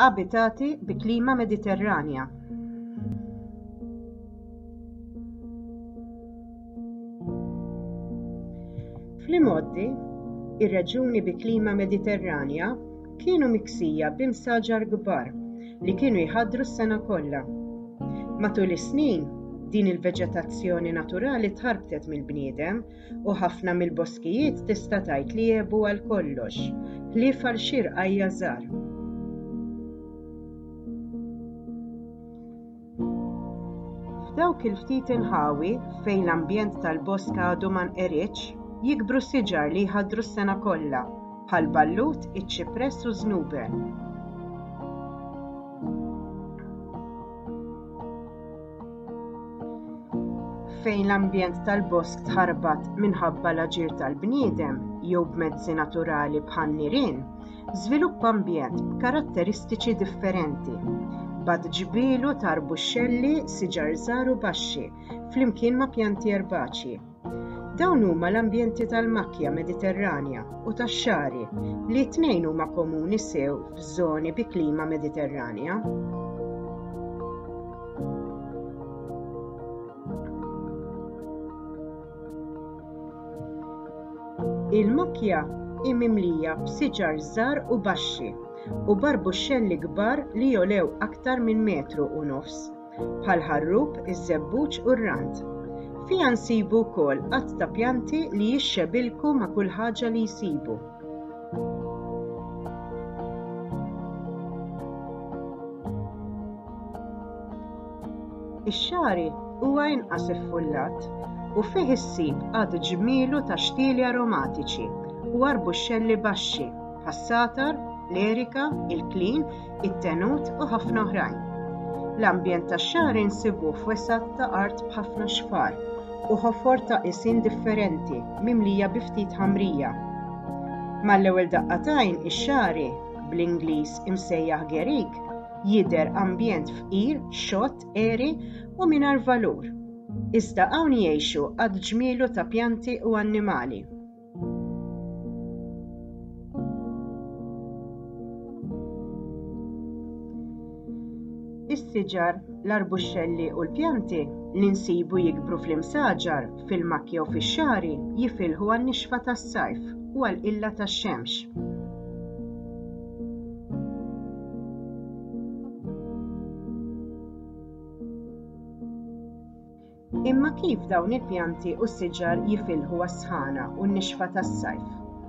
abitati bi klima mediterranja. Fl-imoddi, ir-reġjuni bi klima mediterranja kienu miksija b'imsaġar kbar li kienu jħaddru s-sena kollha. Matul is-snin, din il-veġetazzjoni naturali tħarbtet mill-bniedem u ħafna mill-boskijiet tista' tgħid li jiebu għal kollox, ħlief għal xirqajja żgħar. F'dawk il-ftit inħawi fejn l-ambjent tal-bosk għadu ma nqeritx, jikbru siġar li jħaddru s-sena kollha, bħal ballut, iċ-ċipress u żnuber. Fejn l-ambjent tal-bosk tħarbat minħabba l-aġir tal-bniedem jew b'mezzi naturali bħal nirien, żviluppa ambjent b'karatteristiċi differenti, bad ġbielu ta' arbuxxelli, siġar żgħar u baxxi, flimkien ma' pjanti erbaċi. Dawn huma l-ambjenti tal-makkja mediterranja u tax-xari li t-tnejn huma komuni sew f'żoni bi klima mediterranja. Il-makkja hi mimlija b'siġar żgħar u baxxi u b'arbuxxelli kbar li jolew aktar minn 1.5 metru, bħal ħarrub, iż-żebbuġ u r-rand. Fiha nsibu wkoll qatt ta' pjanti li jixxebilku ma' kull ħaġa li jsibu. Ix-xari huwa inqas iffullat u fih issib għad ġmielu ta' xtieli aromatiċi u arbuxxelli baxxi, ħas-satar, l-erika, il-klin, it-tenut u ħafna oħrajn. L-ambjent tax-xari nsibuh f'wesgħat ta' art b'ħafna xfar u ħofor ta' qisin differenti mimlija bi ftit ħamrija. Mal-ewwel daqqatajn ix-xari, bl-Ingliż imsejjaħ Gerik, jidher ambjent fqir, xott, eri u mingħajr valur. Iżda hawn jgħixu għad ġmielu ta' pjanti u annimali. Is-siġar, l-arbuxxelli u l-pjanti li nsibu jikbru fl-imsaġar, fil-makkja u fix-xari jifilħu għan-nixfa tas-sajf u għall-qilla tax-xemx. Imma kif dawn il-pjanti u s-siġar jifilħu għas-sħana u n-nixfa tas-sajf?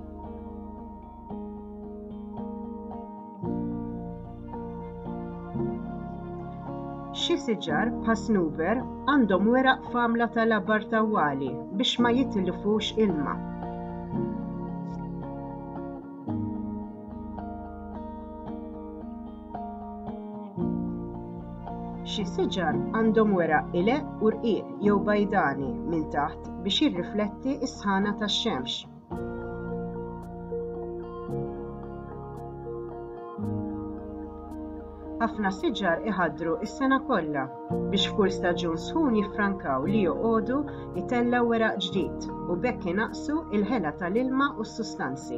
Xi siġar bħal żnuber għandhom weraq f'għamla tal-abar tawwali biex ma jitilfux ilma. Xi siġar għandhom weraq ileq u rqiq jew bajdani minn taħt biex jirrifletti s-sħana tax-xemx. Ħafna siġar iħaddru s-sena kollha biex f'kull staġun sħun jiffrankaw li joqogħdu jtellaw weraq ġdid u b'hekk inaqsu l-ħela tal-ilma u s-sustanzi.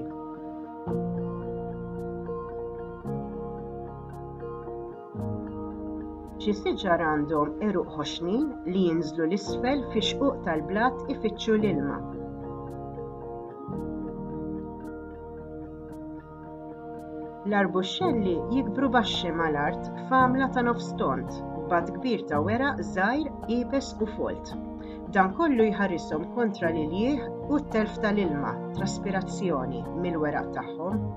Xi siġar għandhom eruq ħoxnin li jinżlu l-isfel fi xquq tal-blat ifittxu l-ilma. L-arbuxxelli jikbru baxxi mal-art f'għamla ta' nofs tont, b'għadd kbir ta' weraq żgħir, qiebes u folt. Dan kollu jħarrishom kontra l-iljieħ u t-telf tal-ilma, traspirazzjoni mill-weraq tagħhom.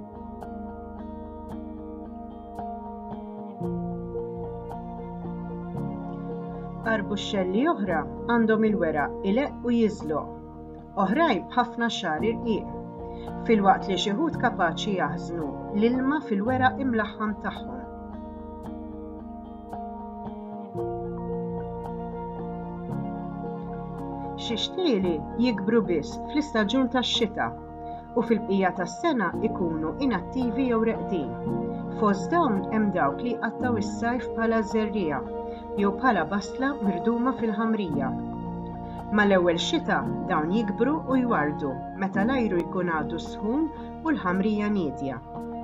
Arbuxxelli oħra għandhom il-weraq ileq u jiżloq, oħrajn b'ħafna xari rqiq, filwaqt li xi wħud kapaċi jaħżnu l-ilma fil-weraq imlaħħam tagħhom. Xi xtieli jikbru biss fl-istaġun tax-xita u fil-bqija tas-sena ikunu inattivi jew reqdin. Fost dawn hemm dawk li jqattaw is-sajf bħala żerriegħa jew bħala basla mirduma fil-ħamrija. Mal-ewwel xita dawn jikbru u jwardu meta l-ajru jkun għadu sħun u l-ħamrija niedja.